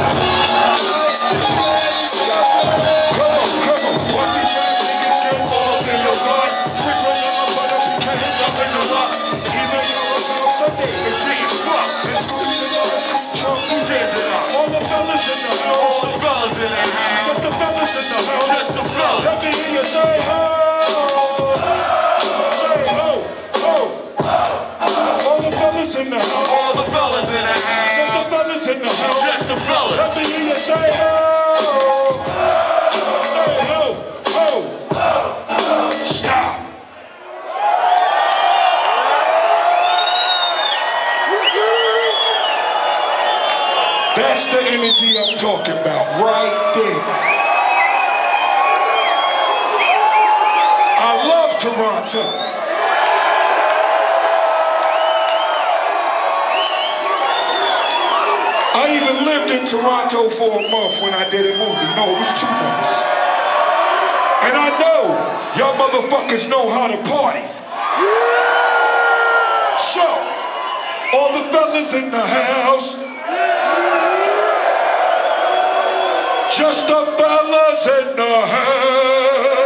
That's the energy I'm talking about, right there. I love Toronto. I even lived in Toronto for a month when I did a movie. No, it was 2 months. And I know y'all motherfuckers know how to party. So, all the fellas in the house, just the fellas in the house.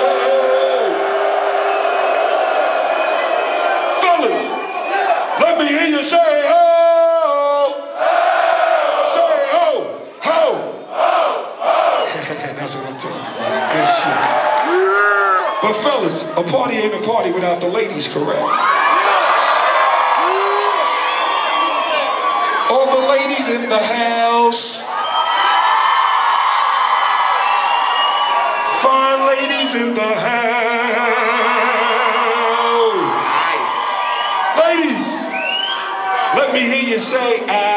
Fellas, let me hear you say ho. Say ho, ho. That's what I'm talking about. Good shit. But fellas, a party ain't a party without the ladies, correct? All the ladies in the house. Fine ladies in the house. Nice. Ladies, let me hear you say,